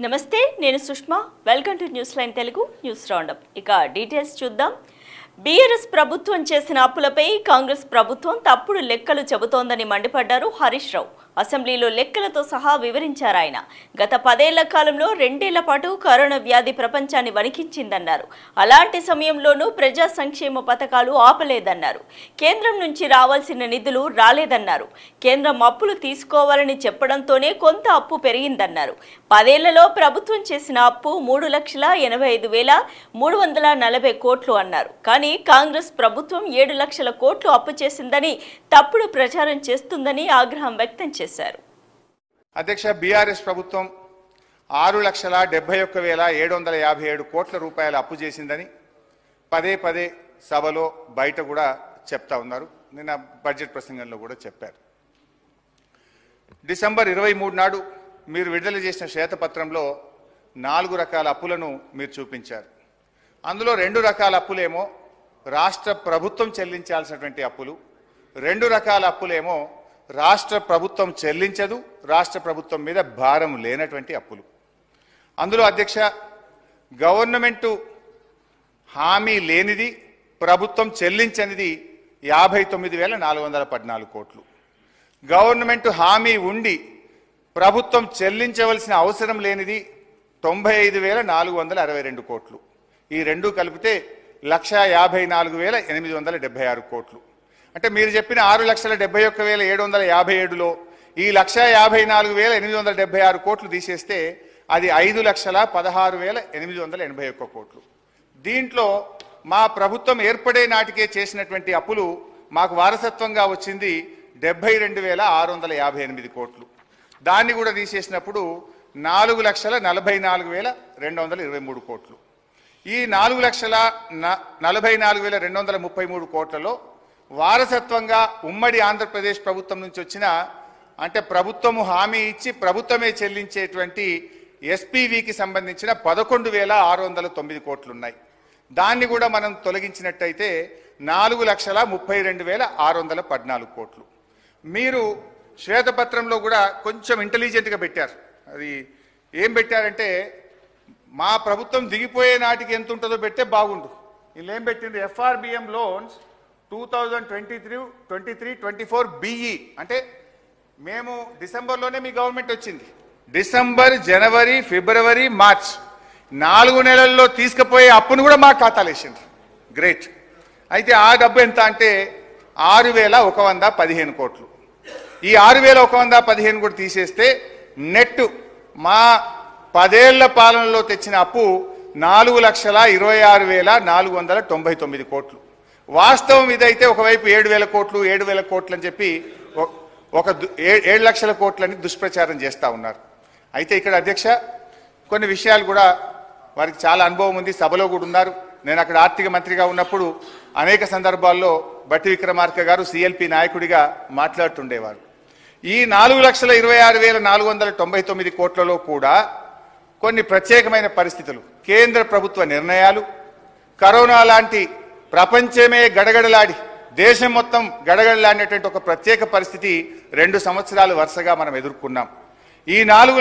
నమస్తే, నేను Sushma. Welcome to news line Telugu news roundup. ఇక డీటెయిల్స్ చూద్దాం. బీఆర్ఎస్ ప్రభుత్వం చేసిన అప్పులపై కాంగ్రెస్ ప్రభుత్వం తప్పుడు లెక్కలు చెబుతోందని మండిపడ్డారు హరీష్ రావు. అసెంబ్లీలో లెక్కలతో సహా వివరించారు ఆయన. గత 10 ఏళ్ల కాలంలో 2 ఏళ్ల పాటు కరోనా వ్యాధి ప్రపంచాన్ని వణికించిందన్నారు. అలాంటి సమయంలోనూ ప్రజా సంక్షేమ పథకాలు ఆపలేదన్నారు. కేంద్రం నుంచి రావాల్సిన నిధులు రాలేదన్నారు. కేంద్రం అప్పులు తీసుకోవాలని చెప్పడంతోనే కొంత అప్పు పెరిగిందన్నారు. 10 ఏళ్లలో ప్రభుత్వం చేసిన అప్పు 3,85,340 కోట్లు అన్నారు. కానీ కాంగ్రెస్ ప్రభుత్వం 7 లక్షల కోట్లు అప్పు చేసిందని, తప్పుడు ప్రచారం చేస్తుందని ఆగ్రహం వ్యక్తం చేశారు. అధ్యక్ష, బీఆర్ఎస్ ప్రభుత్వం 6,71,757 కోట్ల రూపాయల అప్పు చేసిందని పదే పదే సభలో బయట కూడా చెప్తా ఉన్నారు. నిన్న బడ్జెట్ ప్రసంగంలో కూడా చెప్పారు. డిసెంబర్ 23 నాడు మీరు విడుదల చేసిన శ్వేతపత్రంలో 4 రకాల అప్పులను మీరు చూపించారు. అందులో 2 రకాల అప్పులేమో రాష్ట్ర ప్రభుత్వం చెల్లించాల్సినటువంటి అప్పులు, 2 రకాల అప్పులేమో రాష్ట్ర ప్రభుత్వం చెల్లించదు, రాష్ట్ర ప్రభుత్వం మీద భారం లేనటువంటి అప్పులు. అందులో అధ్యక్ష, గవర్నమెంటు హామీ లేనిది, ప్రభుత్వం చెల్లించనిది 59,414 కోట్లు. గవర్నమెంట్ హామీ ఉండి ప్రభుత్వం చెల్లించవలసిన అవసరం లేనిది 95,462 కోట్లు. ఈ రెండు కలిపితే 1,54,876 కోట్లు. అంటే మీరు చెప్పిన 6,71,757లో ఈ 1,54,876 కోట్లు తీసేస్తే అది 5,16,881 కోట్లు. దీంట్లో మా ప్రభుత్వం ఏర్పడే నాటికే చేసినటువంటి అప్పులు మాకు వారసత్వంగా వచ్చింది 72,658 కోట్లు. దాన్ని కూడా తీసేసినప్పుడు 4,44,223 కోట్లు. ఈ 4,44,233 కోట్లలో వారసత్వంగా ఉమ్మడి ఆంధ్రప్రదేశ్ ప్రభుత్వం నుంచి వచ్చిన, అంటే ప్రభుత్వము హామీ ఇచ్చి ప్రభుత్వమే చెల్లించేటువంటి ఎస్పీవీకి సంబంధించిన 11,609 కోట్లు ఉన్నాయి. దాన్ని కూడా మనం తొలగించినట్టయితే 4,32,614 కోట్లు. మీరు శ్వేతపత్రంలో కూడా కొంచెం ఇంటెలిజెంట్గా పెట్టారు. అది ఏం పెట్టారంటే, మా ప్రభుత్వం దిగిపోయే నాటికి ఎంత ఉంటుందో పెడితే బాగుండు. వీళ్ళు ఏం పెట్టిండ్రు, ఎఫ్ఆర్బిఎం లోన్స్ 2023-24 బిఈ, అంటే మేము డిసెంబర్లోనే మీ గవర్నమెంట్ వచ్చింది. డిసెంబర్, జనవరి, ఫిబ్రవరి, మార్చ్ 4 నెలల్లో తీసుకుపోయే అప్పును కూడా మా ఖాతాలు వేసిండ్రు. గ్రేట్. అయితే ఆ డబ్బు ఎంత అంటే 6,115 కోట్లు. ఈ 6,115 కూడా తీసేస్తే నెట్ మా 10 ఏళ్ల పాలనలో తెచ్చిన అప్పు 4,26,499 కోట్లు. వాస్తవం ఇదైతే ఒకవైపు 7,000 కోట్లు 7,000 కోట్లు అని చెప్పి ఒక 7 లక్షల కోట్లని దుష్ప్రచారం చేస్తూ ఉన్నారు. అయితే ఇక్కడ అధ్యక్ష, కొన్ని విషయాలు కూడా వారికి చాలా అనుభవం ఉంది, సభలో కూడా ఉన్నారు. నేను అక్కడ ఆర్థిక మంత్రిగా ఉన్నప్పుడు అనేక సందర్భాల్లో బట్టి విక్రమార్క గారు సిఎల్పి నాయకుడిగా మాట్లాడుతుండేవారు. ఈ 4,26,499 కోట్లలో కూడా కొన్ని ప్రత్యేకమైన పరిస్థితులు, కేంద్ర ప్రభుత్వ నిర్ణయాలు, కరోనా లాంటి ప్రపంచమే గడగడలాడి దేశం మొత్తం గడగడలాడినటువంటి ఒక ప్రత్యేక పరిస్థితి 2 సంవత్సరాలు వరుసగా మనం ఎదుర్కొన్నాం. ఈ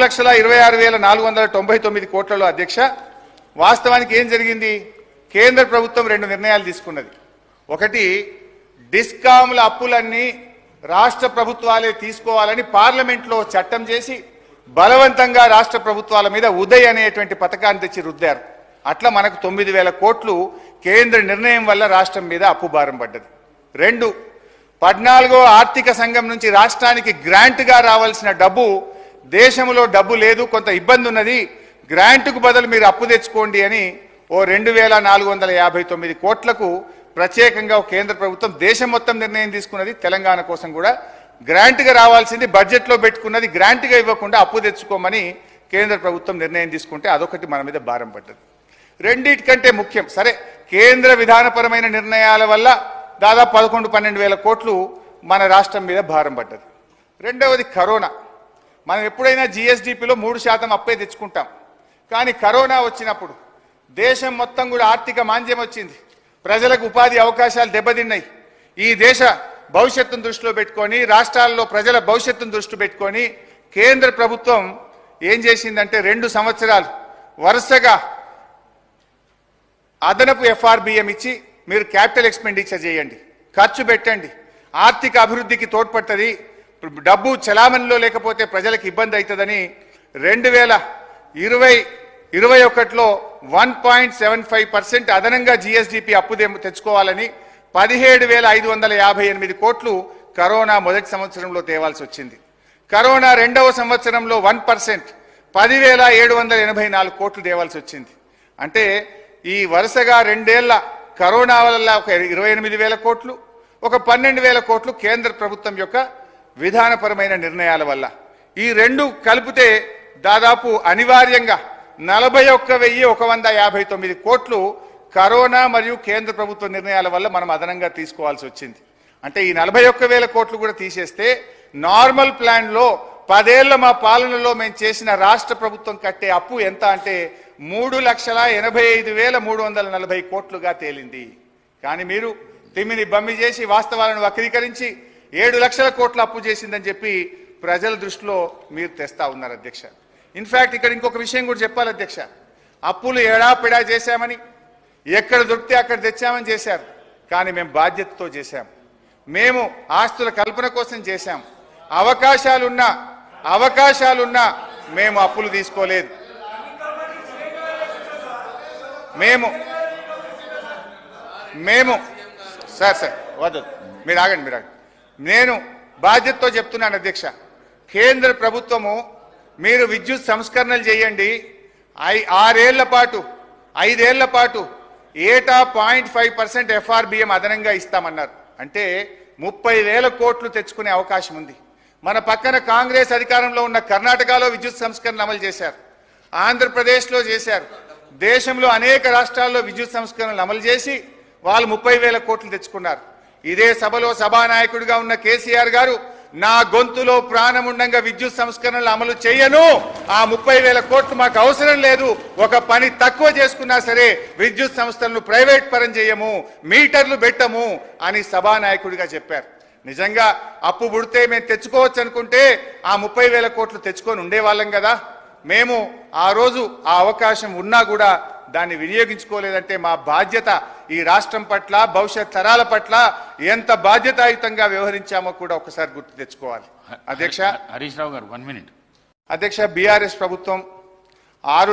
4,26,499 కోట్లలో అధ్యక్ష, వాస్తవానికి ఏం జరిగింది? కేంద్ర ప్రభుత్వం 2 నిర్ణయాలు తీసుకున్నది. ఒకటి, డిస్కామ్ల అప్పులన్నీ రాష్ట్ర ప్రభుత్వాలే తీసుకోవాలని పార్లమెంట్లో చట్టం చేసి బలవంతంగా రాష్ట్ర ప్రభుత్వాల మీద ఉదయ్ అనేటువంటి పథకాన్ని తెచ్చి రుద్దారు. అట్లా మనకు 9,000 కోట్లు కేంద్ర నిర్ణయం వల్ల రాష్ట్రం మీద అప్పు భారం పడ్డది. 2, 14వ ఆర్థిక సంఘం నుంచి రాష్ట్రానికి గ్రాంట్గా రావాల్సిన డబ్బు, దేశంలో డబ్బు లేదు, కొంత ఇబ్బంది ఉన్నది, గ్రాంట్కు బదులు మీరు అప్పు తెచ్చుకోండి అని ఓ 2,459 కోట్లకు ప్రత్యేకంగా కేంద్ర ప్రభుత్వం దేశం మొత్తం నిర్ణయం తీసుకున్నది. తెలంగాణ కోసం కూడా గ్రాంట్గా రావాల్సింది బడ్జెట్లో పెట్టుకున్నది, గ్రాంట్గా ఇవ్వకుండా అప్పు తెచ్చుకోమని కేంద్ర ప్రభుత్వం నిర్ణయం తీసుకుంటే అదొకటి మన మీద భారం పడ్డది. రెండిటికంటే ముఖ్యం, సరే కేంద్ర విధానపరమైన నిర్ణయాల వల్ల దాదాపు 11-12 కోట్లు మన రాష్ట్రం మీద భారం పడ్డది. రెండవది కరోనా. మనం ఎప్పుడైనా జిఎస్డిపిలో 3% అప్పే తెచ్చుకుంటాం. కానీ కరోనా వచ్చినప్పుడు దేశం మొత్తం కూడా ఆర్థిక మాంద్యం వచ్చింది, ప్రజలకు ఉపాధి అవకాశాలు దెబ్బతిన్నాయి. ఈ దేశ భవిష్యత్తును దృష్టిలో పెట్టుకొని, రాష్ట్రాల్లో ప్రజల భవిష్యత్తును దృష్టి పెట్టుకొని కేంద్ర ప్రభుత్వం ఏం చేసిందంటే 2 సంవత్సరాలు వరుసగా అదనపు ఎఫ్ఆర్బిఎం ఇచ్చి మీరు క్యాపిటల్ ఎక్స్పెండిచర్ చేయండి, ఖర్చు పెట్టండి, ఆర్థిక అభివృద్ధికి తోడ్పడుతుంది, డబ్బు చలామణిలో లేకపోతే ప్రజలకు ఇబ్బంది అవుతుందని 2020-21లో 1.75% అదనంగా జిఎస్డిపి అప్పు తెచ్చుకోవాలని 17,558 కోట్లు కరోనా మొదటి సంవత్సరంలో తేవాల్సి వచ్చింది. కరోనా రెండవ సంవత్సరంలో 1% 10,784 కోట్లు తేవాల్సి వచ్చింది. అంటే ఈ వరుసగా 2 ఏళ్ల కరోనా వల్ల ఒక 28,000 కోట్లు, ఒక 12,000 కోట్లు కేంద్ర ప్రభుత్వం యొక్క విధానపరమైన నిర్ణయాల వల్ల, ఈ రెండు కలిపితే దాదాపు అనివార్యంగా 41,159 కోట్లు కరోనా మరియు కేంద్ర ప్రభుత్వ నిర్ణయాల వల్ల మనం అదనంగా తీసుకోవాల్సి వచ్చింది. అంటే ఈ 41,000 కోట్లు కూడా తీసేస్తే నార్మల్ ప్లాన్లో 10 ఏళ్ల మా పాలనలో మేము చేసిన రాష్ట్ర ప్రభుత్వం కట్టే అప్పు ఎంత అంటే 3,85,340 కోట్లుగా తేలింది. కానీ మీరు తిమ్మిని బమ్మి చేసి వాస్తవాలను వక్రీకరించి 7 లక్షల కోట్ల అప్పు చేసిందని చెప్పి ప్రజల దృష్టిలో మీరు తెస్తా ఉన్నారు అధ్యక్ష. ఇన్ఫాక్ట్ ఇక్కడ ఇంకొక విషయం కూడా చెప్పాలి అధ్యక్ష, అప్పులు ఎడాపెడా చేశామని, ఎక్కడ దొరికితే అక్కడ తెచ్చామని చేశారు. కానీ మేము బాధ్యతతో చేశాం, మేము ఆస్తుల కల్పన కోసం చేశాం. అవకాశాలున్నా మేము అప్పులు తీసుకోలేదు. మేము సార్ వద్దు, మీరు ఆగండి. నేను బాధ్యతతో చెప్తున్నాను అధ్యక్ష, కేంద్ర ప్రభుత్వము మీరు విద్యుత్ సంస్కరణలు చేయండి, 5 ఏళ్ల పాటు ఏటా 0.5% ఎఫ్ఆర్బిఎం అదనంగా ఇస్తామన్నారు. అంటే 30,000 కోట్లు తెచ్చుకునే అవకాశం ఉంది. మన పక్కన కాంగ్రెస్ అధికారంలో ఉన్న కర్ణాటకలో విద్యుత్ సంస్కరణలు అమలు చేశారు, ఆంధ్రప్రదేశ్లో చేశారు, దేశంలో అనేక రాష్ట్రాల్లో విద్యుత్ సంస్కరణలు అమలు చేసి వాళ్ళు 30,000 కోట్లు తెచ్చుకున్నారు. ఇదే సభలో సభానాయకుడిగా ఉన్న కేసీఆర్ గారు నా గొంతులో ప్రాణముండంగా విద్యుత్ సంస్కరణలు అమలు చేయను, ఆ 30,000 కోట్లు మాకు అవసరం లేదు, ఒక పని తక్కువ చేసుకున్నా సరే విద్యుత్ సంస్థలను ప్రైవేట్ పరం చేయము, మీటర్లు పెట్టము అని సభానాయకుడిగా చెప్పారు. నిజంగా అప్పు పుడితే మేము తెచ్చుకోవచ్చు అనుకుంటే ఆ 30,000 కోట్లు తెచ్చుకొని ఉండేవాళ్ళం కదా. మేము ఆ రోజు ఆ అవకాశం ఉన్నా కూడా దాన్ని వినియోగించుకోలేదంటే మా బాధ్యత ఈ రాష్ట్రం పట్ల, భవిష్యత్ తరాల పట్ల ఎంత బాధ్యతాయుతంగా వ్యవహరించామో కూడా ఒకసారి గుర్తు తెచ్చుకోవాలి. అధ్యక్ష, హరీష్ రావు గారు 1 మినిట్. అధ్యక్ష, బీఆర్ఎస్ ప్రభుత్వం 6